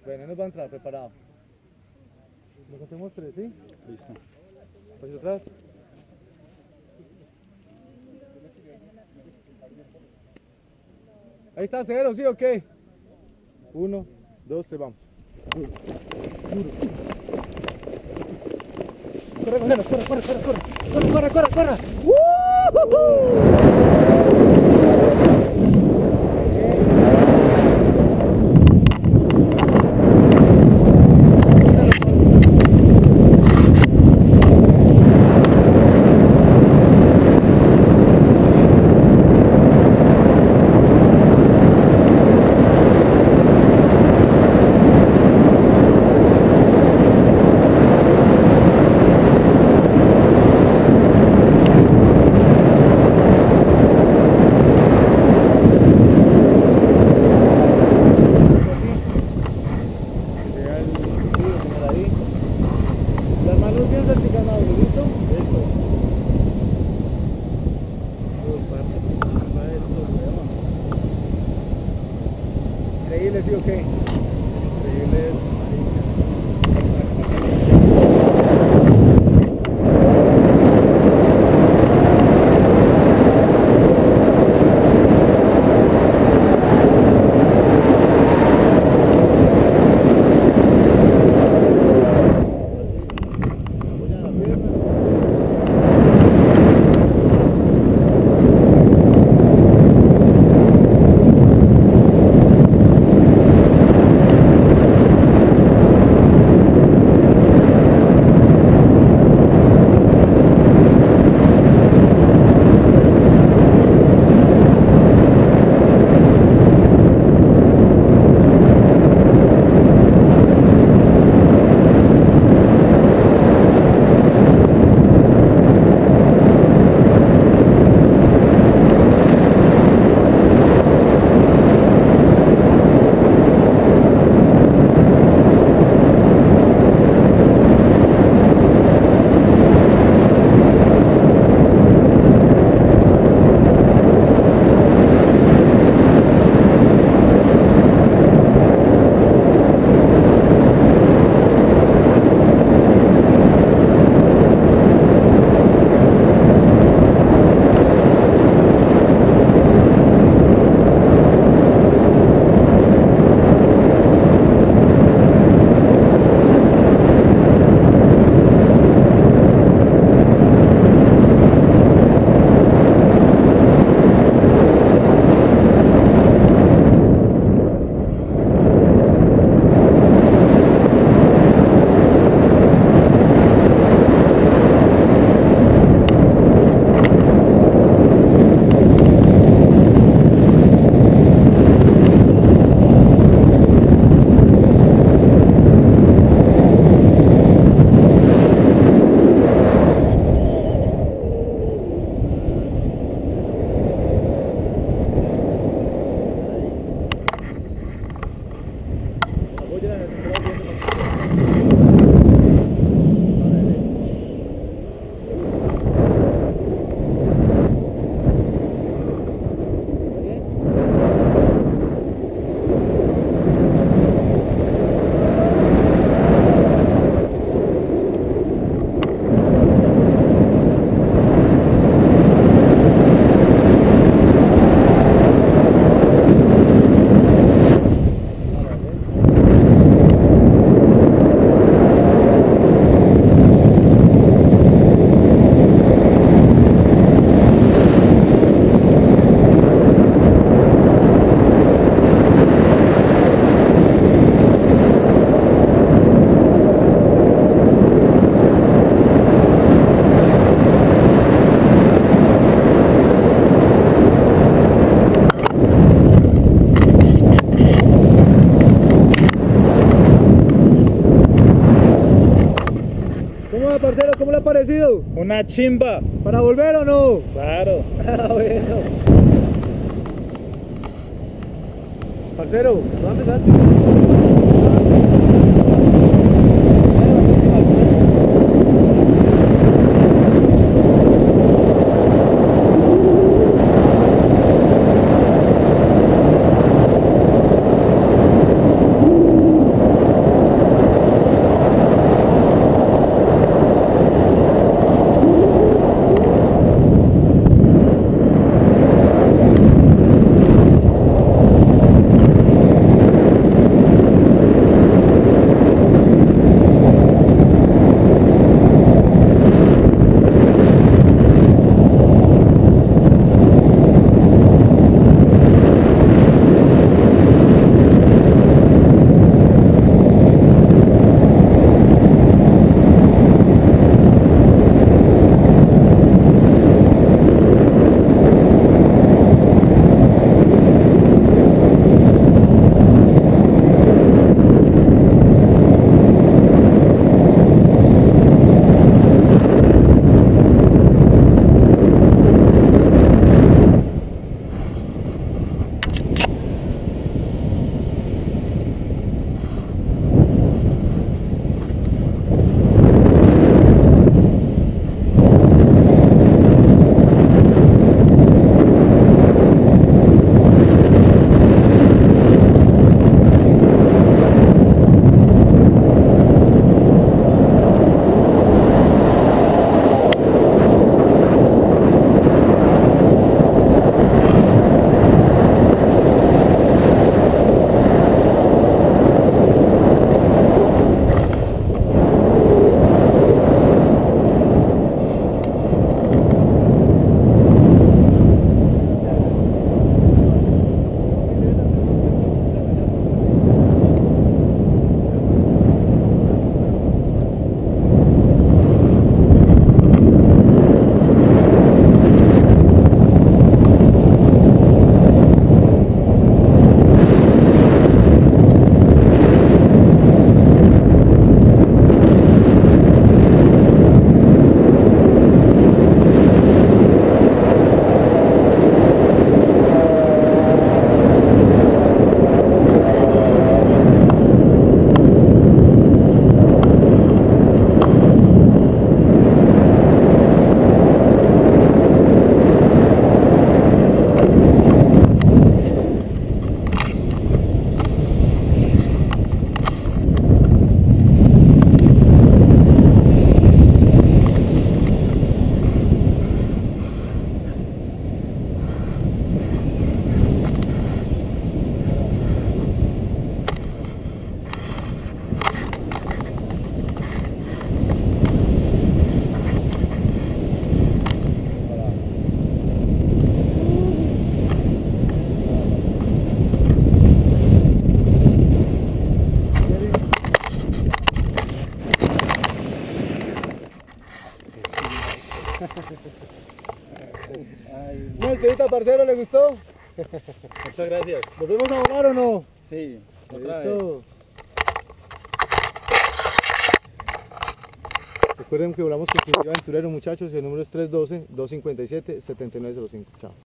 Bueno, nos va a entrar preparado. Lo contemos 3, ¿sí? Listo. Paso atrás. Ahí está, 0, ¿sí o qué? 1, 2, 3, vamos. Corre, corre, corre, corre, corre, corre, corre, corre, corre. Las manos bien verticales, ¿listo? Eso. Increíble, ¿sí o qué? Increíble, parcero, ¿cómo le ha parecido? Una chimba. ¿Para volver o no? Claro. Bueno. Parcero, ¿dónde estás? Una despedida, parcero, ¿le gustó? Muchas gracias. ¿Volvemos a volar o no? Sí, otra vez. Listo. Recuerden que volamos con Quintillo Aventurero, muchachos, y el número es 312-257-7905. Chao.